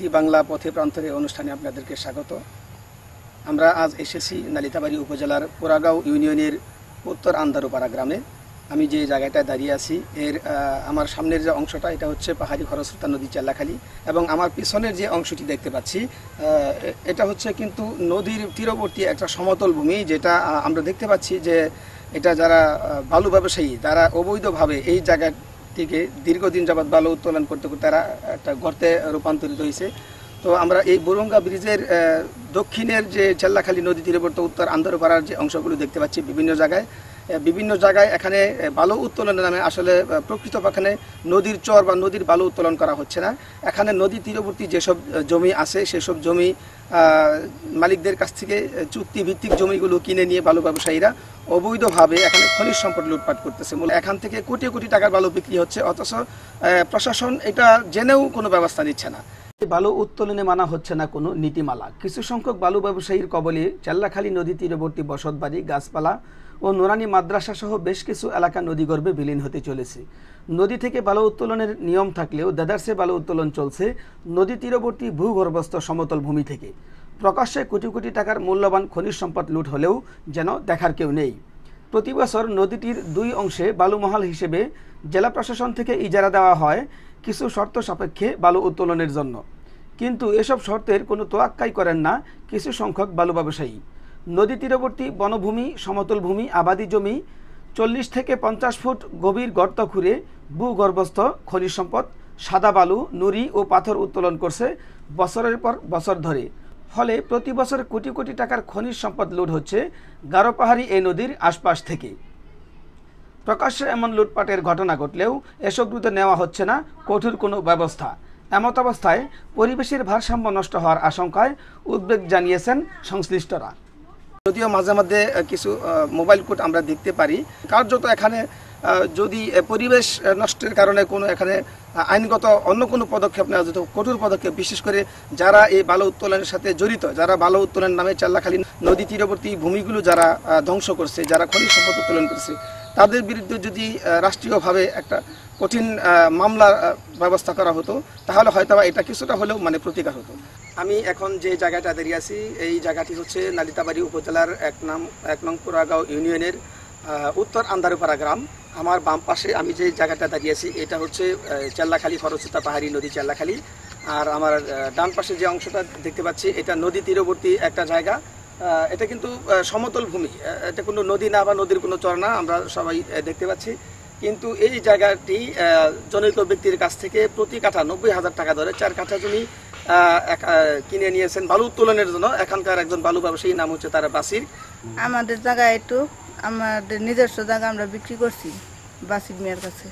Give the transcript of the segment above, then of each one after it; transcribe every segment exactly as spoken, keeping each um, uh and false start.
বাংলা পথে প্রান্তরে অনুষ্ঠানে আপনাদেরকে স্বাগত। আমরা আজ এসেছি নালিতাবাড়ী উপজেলার পোড়াগাঁও ইউনিয়নের উত্তর আন্দারুপাড়া গ্রামে। আমি যে জায়গাটায় দাঁড়িয়ে আছি এর আমার সামনের যে অংশটা এটা হচ্ছে পাহাড়ি খরস্রোতা নদী চেল্লাখালী, এবং আমার পিছনের যে অংশটি দেখতে পাচ্ছি এটা হচ্ছে কিন্তু নদীর তীরবর্তী একটা সমতল ভূমি, যেটা আমরা দেখতে পাচ্ছি যে এটা যারা বালু ব্যবসায়ী তারা অবৈধভাবে এই জায়গাটিকে দীর্ঘদিন যাবৎ বালু উত্তোলন করতে করতে তারা একটা গর্তে রূপান্তরিত হয়েছে। তো আমরা এই বুরুঙ্গা ব্রিজের দক্ষিণের যে চেল্লাখালী নদী তীরবর্তী উত্তর আন্দারুপাড়ার যে অংশগুলো দেখতে পাচ্ছি বিভিন্ন জায়গায় বিভিন্ন জায়গায় এখানে বালু উত্তোলনের নামে আসলে প্রকৃতপক্ষে নদীর চর বা নদীর বালু উত্তোলন করা হচ্ছে না। এখানে নদী তীরবর্তী যেসব জমি আছে সেসব জমি মালিকদের কাছ থেকে চুক্তিভিত্তিক জমিগুলো কিনে নিয়ে বালু ব্যবসায়ীরা অবৈধভাবে এখানে খনিজ সম্পদ লুটপাট করতেছে। এখান থেকে কোটি কোটি টাকার বালু বিক্রি হচ্ছে, অথচ প্রশাসন এটা জেনেও কোনো ব্যবস্থা নিচ্ছে না। বালু উত্তোলনে মানা হচ্ছে না কোনো নীতিমালা। কিছু সংখ্যক বালু ব্যবসায়ীর কবলে চেল্লাখালী নদী তীরবর্তী বসতবাড়ি, গাছপালা ও নুরানি মাদ্রাসা সহ বেশ কিছু এলাকা নদীগর্ভে বিলীন হতে চলেছে। নদী থেকে বালু উত্তোলনের নিয়ম থাকলেও দেদারসে বালু উত্তোলন চলছে নদী তীরবর্তী ভূগর্ভস্থ সমতল ভূমি থেকে। প্রকাশ্যে কোটি কোটি টাকার মূল্যবান খনিজ সম্পদ লুট হলেও যেন দেখার কেউ নেই। প্রতি বছর নদীটির দুই অংশে বালুমহাল হিসেবে জেলা প্রশাসন থেকে ইজারা দেওয়া হয় কিছু শর্ত সাপেক্ষে বালু উত্তোলনের জন্য, কিন্তু এসব শর্তের কোনো তোয়াক্কাই করেন না কিছু সংখ্যক বালু ব্যবসায়ী। নদী তীরবর্তী বনভূমি, সমতল ভূমি, আবাদি জমি চল্লিশ থেকে পঞ্চাশ ফুট গভীর গর্ত খুঁড়ে ভূগর্ভস্থ খনিজ সম্পদ সাদা বালু, নুড়ি ও পাথর উত্তোলন করছে বছরের পর বছর ধরে। ফলে প্রতি বছর কোটি কোটি টাকার খনিজ সম্পদ লুট হচ্ছে গারো পাহাড়ি এই নদীর আশপাশ থেকে। প্রকাশ্যে এমন লুটপাটের ঘটনা ঘটলেও এসব বিরুদ্ধে নেওয়া হচ্ছে না কঠোর কোনো ব্যবস্থা। এমত অবস্থায় পরিবেশের ভারসাম্য নষ্ট হওয়ার আশঙ্কায় উদ্বেগ জানিয়েছেন সংশ্লিষ্টরা। যদিও মাঝে মাঝে কিছু মোবাইল কোর্ট আমরা দেখতে পারি, কার্যত এখানে যদি পরিবেশ নষ্টের কারণে কোনো এখানে আইনগত অন্য কোনো পদক্ষেপ নেওয়া যেত, কঠোর পদক্ষেপ, বিশেষ করে যারা এই বালু উত্তোলনের সাথে জড়িত, যারা বালু উত্তোলনের নামে চেল্লাখালী নদী তীরবর্তী ভূমিগুলো যারা ধ্বংস করছে, যারা খনিজ সম্পদ উত্তোলন করছে, তাদের বিরুদ্ধে যদি রাষ্ট্রীয়ভাবে একটা কঠিন মামলার ব্যবস্থা করা হতো তাহলে হয়তো এটা কিছুটা হলেও মানে প্রতিকার হতো। আমি এখন যে জায়গাটা দাঁড়িয়ে আছি এই জায়গাটি হচ্ছে নালিতাবাড়ী উপজেলার এক নাম এক নং পোড়াগাঁও ইউনিয়নের উত্তর আন্দারুপাড়া গ্রাম। আমার বাম পাশে আমি যে জায়গাটা দাঁড়িয়ে আছি এটা হচ্ছে চেল্লাখালী খরস্রোতা পাহাড়ি নদী চেল্লাখালী, আর আমার ডান পাশে যে অংশটা দেখতে পাচ্ছি এটা নদী তীরবর্তী একটা জায়গা। এটা কিন্তু সমতল ভূমি, এটা কোনো নদী না বা নদীর কোনো চর না, আমরা সবাই দেখতে পাচ্ছি। কিন্তু এই জায়গাটি জনৈক ব্যক্তির কাছ থেকে প্রতি কাঠা নব্বই হাজার টাকা ধরে চার কাঠা জমি কিনে নিয়েছেন বালু উত্তোলনের জন্য। এখানকার একজন বালু ব্যবসায়ী, নাম হচ্ছে তারা বাসির। আমাদের জায়গা একটু আমাদের নিজস্ব জায়গা আমরা বিক্রি করছি বাসির মেয়ের কাছে,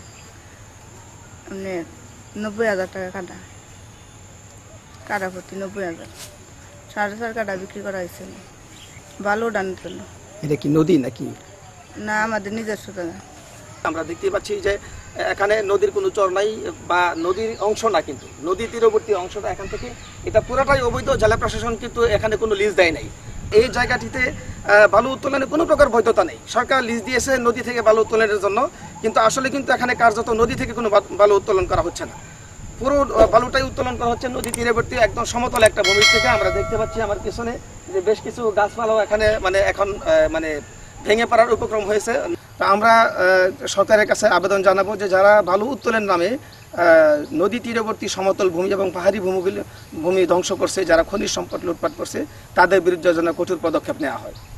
মানে নব্বই হাজার টাকা কাটা, কাটা প্রতি নব্বই হাজার সাড়ে চার কাটা বিক্রি করা হয়েছে বালু ডানের জন্য। এটা কি নদী নাকি? না, আমাদের নিজস্ব জায়গা। আমরা দেখতে পাচ্ছি যে এখানে নদীর কোনো চর নাই বা নদীর অংশ না, কিন্তু নদী তীরবর্তী অংশটা এখান থেকে এটা পুরোটাই অবৈধ। জেলা প্রশাসন কিন্তু এখানে কোনো লিজ দেয় নাই। এই জায়গাটিতে বালু উত্তোলনের কোনো প্রকার বৈধতা নেই। সরকার লিজ দিয়েছে নদী থেকে বালু উত্তোলনের জন্য, কিন্তু আসলে কিন্তু এখানে কার্যত নদী থেকে কোনো বালু উত্তোলন করা হচ্ছে না। পুরো বালুটাই উত্তোলন করা হচ্ছে নদী তীরবর্তী একদম সমতল একটা ভূমি থেকে। আমরা দেখতে পাচ্ছি আমার পিছনে যে বেশ কিছু গাছপালাও এখানে মানে এখন মানে ভেঙে পড়ার উপক্রম হয়েছে। তা আমরা সরকারের কাছে আবেদন জানাবো যে যারা বালু উত্তোলনের নামে নদী তীরবর্তী সমতল ভূমি এবং পাহাড়ি ভূমিগুলি ভূমি ধ্বংস করছে, যারা খনিজ সম্পদ লুটপাট করছে, তাদের বিরুদ্ধে যেন কঠোর পদক্ষেপ নেওয়া হয়।